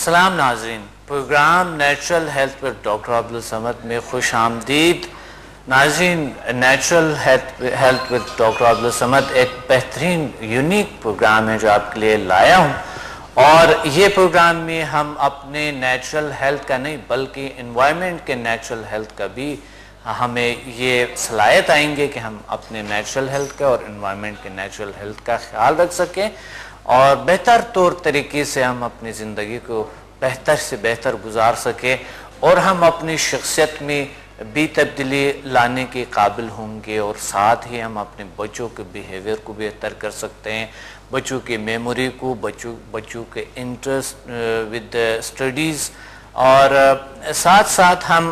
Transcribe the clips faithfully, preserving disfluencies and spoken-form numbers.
سلام ناظرین، programme natural health پر ڈاکٹر عبدال سمد میں خوش آمدید۔ ناظرین، نیچرل ہیلتھ پر ڈاکٹر عبدال سمد ایک بہترین یونیک پروگرام ہے جو آپ کے لیے لایا ہوں، اور یہ پروگرام میں ہم اپنے نیچرل ہیلتھ کا نہیں بلکہ انوائرمنٹ کے نیچرل ہیلتھ کا بھی ہمیں یہ صلاحیت آئیں گے کہ ہم اپنے نیچرل ہیلتھ کا اور انوائرمنٹ کے نیچرل ہیلتھ کا خیال رکھ سکیں اور بہتر طور طریقے سے ہم اپنی زندگی کو بہتر سے بہتر گزار سکیں، اور ہم اپنی شخصیت میں بھی تبدیلی لانے کے قابل ہوں گے، اور ساتھ ہی ہم اپنے بچوں کے بیہیویئر کو بہتر کر سکتے ہیں، بچوں کی میموری کو، بچوں بچوں کے انٹرسٹ ود اسٹڈیز، اور ساتھ ساتھ ہم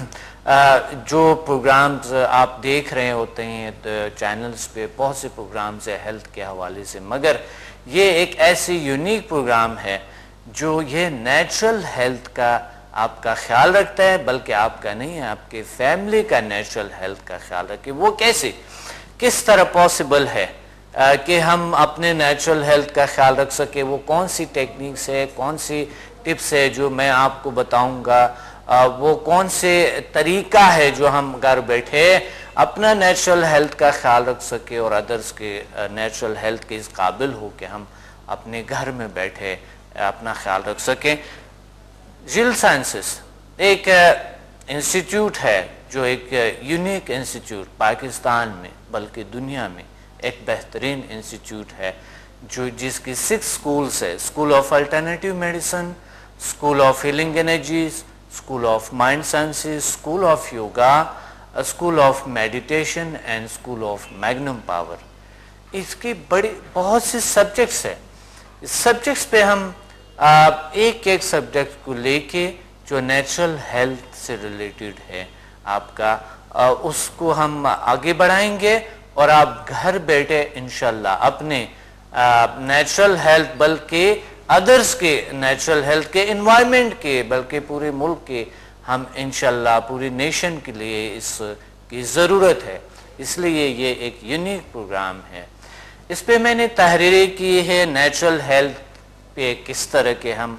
جو پروگرامز آپ دیکھ رہے ہوتے ہیں چینلز پہ، بہت سے پروگرامز ہیں ہیلتھ کے حوالے سے، مگر یہ ایک ایسی یونیک پروگرام ہے جو یہ نیچرل ہیلتھ کا آپ کا خیال رکھتا ہے، بلکہ آپ کا نہیں ہے، آپ کے فیملی کا نیچرل ہیلتھ کا خیال رکھے۔ وہ کیسے، کس طرح پاسبل ہے کہ ہم اپنے نیچرل ہیلتھ کا خیال رکھ سکیں؟ وہ کون سی ٹیکنیکس ہے، کون سی ٹپس ہے جو میں آپ کو بتاؤں گا، وہ کون سے طریقہ ہے جو ہم گھر بیٹھے اپنا نیچرل ہیلتھ کا خیال رکھ سکے اور ادرس کے نیچرل ہیلتھ کے اس قابل ہو کہ ہم اپنے گھر میں بیٹھے اپنا خیال رکھ سکیں۔ جھیل سائنسز ایک انسٹیٹیوٹ ہے جو ایک یونیک انسٹیٹیوٹ پاکستان میں بلکہ دنیا میں ایک بہترین انسٹیٹیوٹ ہے، جو جس کی سکس سکولز ہے: school of alternative medicine, school of healing energies, school of mind sciences, school of yoga, school of meditation and school of magnum power. اس کی بڑی بہت سی سبجیکٹس ہیں، اس سبجیکٹس پہ ہم ایک ایک سبجیکٹ کو لے کے جو نیچرل ہیلتھ سے ریلیٹڈ ہے آپ کا، اس کو ہم آگے بڑھائیں گے، اور آپ گھر بیٹھے انشاءاللہ اپنے نیچرل ہیلتھ بلکہ ادرس کے نیچرل ہیلتھ کے، انوائرمنٹ کے، بلکہ پورے ملک کے، ہم انشاءاللہ پوری نیشن کے لیے اس کی ضرورت ہے، اس لیے یہ ایک یونیک پروگرام ہے۔ اس پہ میں نے تحریریں کی ہے نیچرل ہیلتھ پہ، کس طرح کے ہم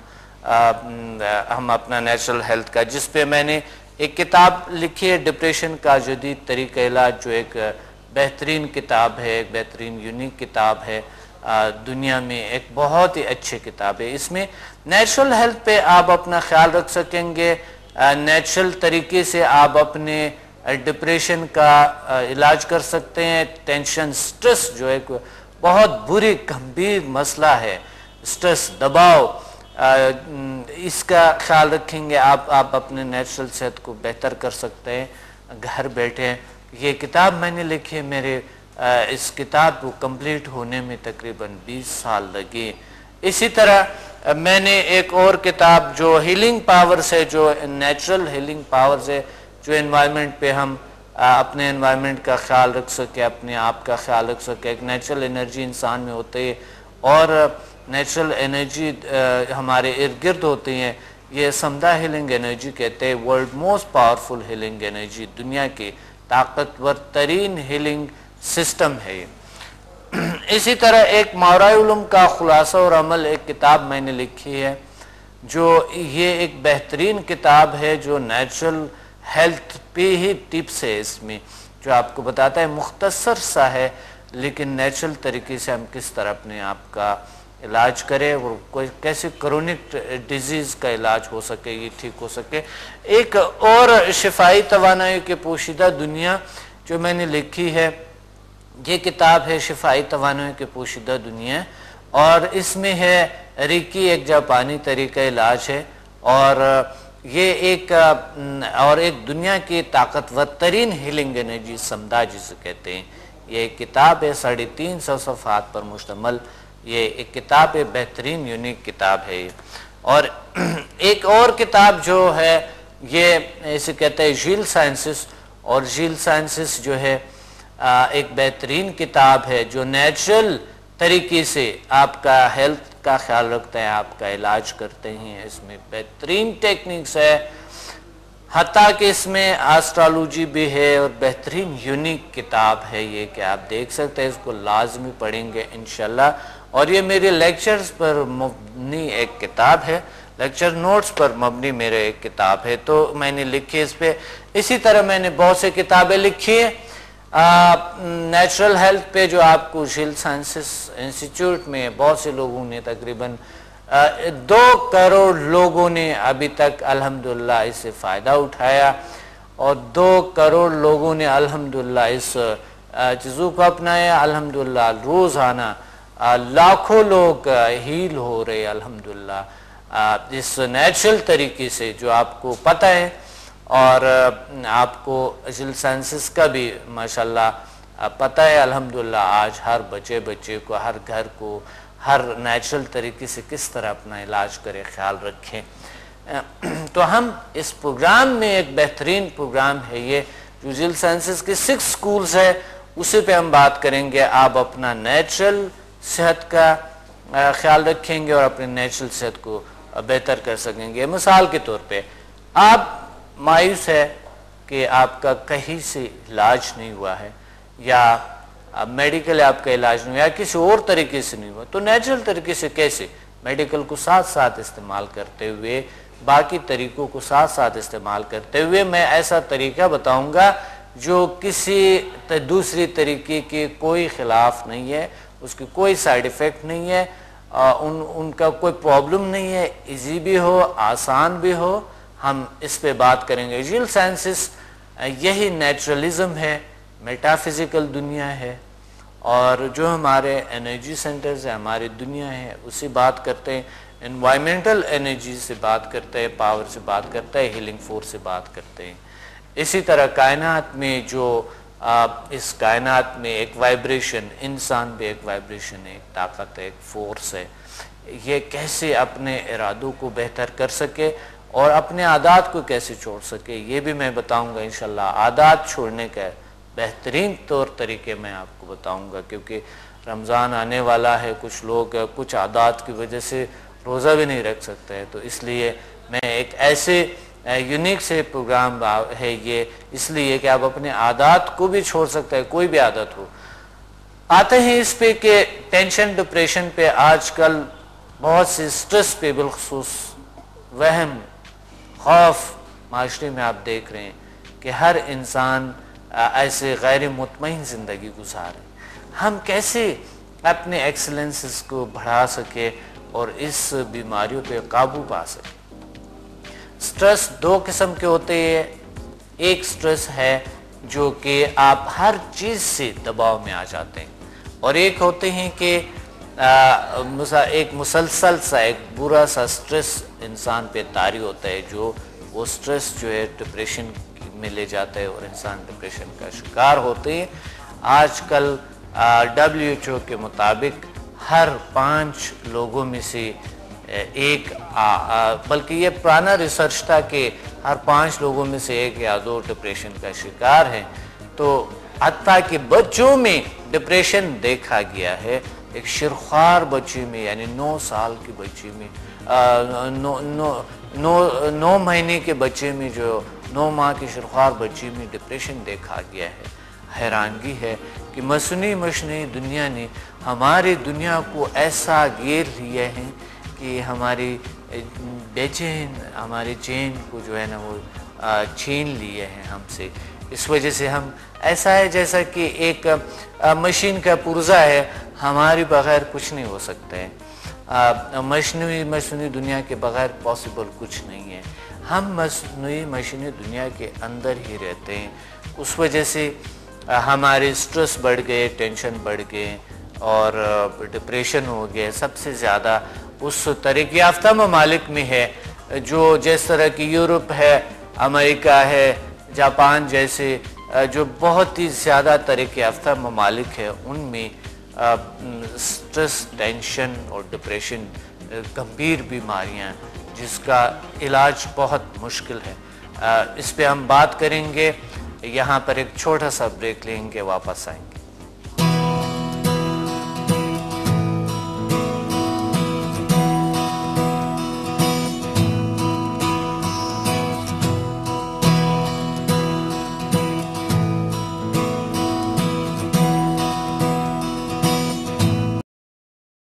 ہم اپنا نیچرل ہیلتھ کا، جس پہ میں نے ایک کتاب لکھی ہے ڈپریشن کا جدید طریقہ علاج، جو ایک بہترین کتاب ہے، ایک بہترین یونیک کتاب ہے دنیا میں، ایک بہت ہی اچھی کتاب ہے۔ اس میں نیچرل ہیلتھ پہ آپ اپنا خیال رکھ سکیں گے، نیچرل طریقے سے آپ اپنے ڈپریشن کا علاج کر سکتے ہیں، ٹینشن، سٹریس جو ایک بہت بری گمبھیر مسئلہ ہے، سٹریس، دباؤ، اس کا خیال رکھیں گے آپ آپ اپنے نیچرل صحت کو بہتر کر سکتے ہیں گھر بیٹھے۔ یہ کتاب میں نے لکھی ہے، میرے اس کتاب کو کمپلیٹ ہونے میں تقریباً بیس سال لگے۔ اسی طرح میں نے ایک اور کتاب جو ہیلنگ پاورز ہے، جو نیچرل ہیلنگ پاورز ہے، جو انوائرمنٹ پہ ہم اپنے انوائرمنٹ کا خیال رکھ سکے، اپنے آپ کا خیال رکھ سکے، ایک نیچرل انرجی انسان میں ہوتی ہے اور نیچرل انرجی ہمارے ارد گرد ہوتی ہیں، یہ سمدھا ہیلنگ انرجی کہتے ہیں، world most powerful healing energy, دنیا کی طاقتور ترین ہیلنگ سسٹم ہے یہ۔ اسی طرح ایک ماورائے علوم کا خلاصہ اور عمل ایک کتاب میں نے لکھی ہے، جو یہ ایک بہترین کتاب ہے جو نیچرل ہیلتھ پہ ہی ٹپس ہے، اس میں جو آپ کو بتاتا ہے، مختصر سا ہے لیکن نیچرل طریقے سے ہم کس طرح اپنے آپ کا علاج کریں اور کوئی کیسے کرونک ڈیزیز کا علاج ہو سکے، یہ ٹھیک ہو سکے۔ ایک اور شفائی توانائی کے پوشیدہ دنیا جو میں نے لکھی ہے، یہ کتاب ہے شفائی توانائی کے پوشیدہ دنیا، اور اس میں ہے ریکی، ایک جاپانی طریقہ علاج ہے، اور یہ ایک اور ایک دنیا کی طاقتور ترین ہیلنگ انرجی سمدھا جسے کہتے ہیں۔ یہ ایک کتاب ہے، ساڑھے تین سو صفحات پر مشتمل، یہ ایک کتاب ہے، بہترین یونیک کتاب ہے یہ۔ اور ایک اور کتاب جو ہے یہ اسے کہتے ہیں جھیل سائنسز، اور جھیل سائنسز جو ہے ایک بہترین کتاب ہے جو نیچرل طریقے سے آپ کا ہیلتھ کا خیال رکھتا ہے، آپ کا علاج کرتے ہیں، اس میں بہترین ٹیکنیکس ہے، حتیٰ کہ اس میں آسٹرالوجی بھی ہے، اور بہترین یونیک کتاب ہے یہ کہ آپ دیکھ سکتے ہیں، اس کو لازمی پڑھیں گے انشاءاللہ، اور یہ میرے لیکچرز پر مبنی ایک کتاب ہے، لیکچر نوٹس پر مبنی میرے ایک کتاب ہے، تو میں نے لکھی اس پہ. اسی طرح میں نے بہت سے کتابیں لکھی ہیں نیچرل ہیلتھ پہ، جو آپ کو جھیل سائنسز انسٹیٹیوٹ میں بہت سے لوگوں نے تقریباً دو کروڑ لوگوں نے ابھی تک الحمدللہ اس سے فائدہ اٹھایا، اور دو کروڑ لوگوں نے الحمدللہ اس چیزوں کو اپنایا. الحمدللہ روزانہ لاکھوں لوگ ہیل ہو رہے الحمدللہ اس نیچرل طریقے سے، جو آپ کو پتہ ہے. اور آپ کو جھیل سائنسز کا بھی ماشاءاللہ پتہ ہے الحمدللہ آج ہر بچے بچے کو، ہر گھر کو، ہر نیچرل طریقے سے کس طرح اپنا علاج کرے، خیال رکھیں. تو ہم اس پروگرام میں ایک بہترین پروگرام ہے یہ، جو جھیل سائنسز کے سکس سکولز ہے، اسی پہ ہم بات کریں گے. آپ اپنا نیچرل صحت کا خیال رکھیں گے اور اپنے نیچرل صحت کو بہتر کر سکیں گے. مثال کے طور پہ آپ مایوس ہے کہ آپ کا کہیں سے علاج نہیں ہوا ہے، یا میڈیکل آپ کا علاج نہیں ہوا، یا کسی اور طریقے سے نہیں ہوا، تو نیچرل طریقے سے کیسے؟ میڈیکل کو ساتھ ساتھ استعمال کرتے ہوئے، باقی طریقوں کو ساتھ ساتھ استعمال کرتے ہوئے میں ایسا طریقہ بتاؤں گا جو کسی دوسری طریقے کے کوئی خلاف نہیں ہے، اس کی کوئی سائیڈ ایفیکٹ نہیں ہے، ان ان کا کوئی پرابلم نہیں ہے، ایزی بھی ہو، آسان بھی ہو. ہم اس پہ بات کریں گے. جھیل سائنسز یہی نیچرلزم ہے، میٹافزیکل دنیا ہے، اور جو ہمارے انرجی سینٹرز ہیں، ہماری دنیا ہے، اسی بات کرتے ہیں. انوائرمنٹل انرجی سے بات کرتے ہیں، پاور سے بات کرتے ہیں، ہیلنگ فورس سے بات کرتے ہیں. اسی طرح کائنات میں جو اس کائنات میں ایک وائبریشن، انسان بھی ایک وائبریشن ہے، ایک طاقت ہے، ایک فورس ہے. یہ کیسے اپنے ارادوں کو بہتر کر سکے اور اپنے عادات کو کیسے چھوڑ سکے، یہ بھی میں بتاؤں گا انشاءاللہ. عادات چھوڑنے کا بہترین طور طریقے میں آپ کو بتاؤں گا، کیونکہ رمضان آنے والا ہے. کچھ لوگ کچھ عادات کی وجہ سے روزہ بھی نہیں رکھ سکتے ہیں، تو اس لیے میں ایک ایسے یونیک سے پروگرام ہے یہ، اس لیے کہ آپ اپنے عادات کو بھی چھوڑ سکتے ہیں، کوئی بھی عادت ہو. آتے ہیں اس پہ کہ ٹینشن ڈپریشن پہ. آج کل بہت سے سٹریس پہ، بالخصوص وہم، خوف معاشرے میں آپ دیکھ رہے ہیں کہ ہر انسان ایسے غیر مطمئن زندگی گزار رہے. ہم کیسے اپنے ایکسلنسز کو بڑھا سکے اور اس بیماریوں پہ قابو پا سکے؟ سٹریس دو قسم کے ہوتے ہیں. ایک سٹریس ہے جو کہ آپ ہر چیز سے دباؤ میں آ جاتے ہیں، اور ایک ہوتے ہیں کہ ایک مسلسل سا ایک برا سا سٹریس انسان پہ طاری ہوتا ہے، جو وہ سٹریس جو ہے ڈپریشن میں لے جاتا ہے اور انسان ڈپریشن کا شکار ہوتے ہیں. آج کل ڈبلیو ایچ او کے مطابق ہر پانچ لوگوں میں سے ایک، بلکہ یہ پرانا ریسرچ تھا کہ ہر پانچ لوگوں میں سے ایک یا دو ڈپریشن کا شکار ہیں. تو حتیٰ کہ بچوں میں ڈپریشن دیکھا گیا ہے. ایک شرخوار بچی میں، یعنی نو سال کی بچی میں، نو نو نو نو مہینے کے بچے میں، جو نو ماہ کی شرخوار بچی میں ڈپریشن دیکھا گیا ہے. حیرانگی ہے کہ مصنوعی مصنوعی دنیا نے ہماری دنیا کو ایسا گھیر لیا ہے کہ ہماری بے چین، ہماری چین کو جو ہے نا وہ چھین لیے ہیں ہم سے. اس وجہ سے ہم ایسا ہے جیسا کہ ایک مشین کا پرزہ ہے، ہماری بغیر کچھ نہیں ہو سکتا ہے. مصنوعی مصنوعی دنیا کے بغیر پاسبل کچھ نہیں ہے. ہم مصنوعی مصنوعی دنیا کے اندر ہی رہتے ہیں. اس وجہ سے ہمارے سٹریس بڑھ گئے، ٹینشن بڑھ گئے اور ڈپریشن ہو گئے. سب سے زیادہ اس ترقی یافتہ ممالک میں ہے، جو جس طرح کی یورپ ہے، امریکہ ہے، جاپان جیسے جو بہت ہی زیادہ ترقی یافتہ ممالک ہے، ان میں سٹریس، ٹینشن اور ڈپریشن گمبھیر بیماریاں جس کا علاج بہت مشکل ہے. اس پہ ہم بات کریں گے. یہاں پر ایک چھوٹا سا بریک لیں گے، واپس آئیں گے.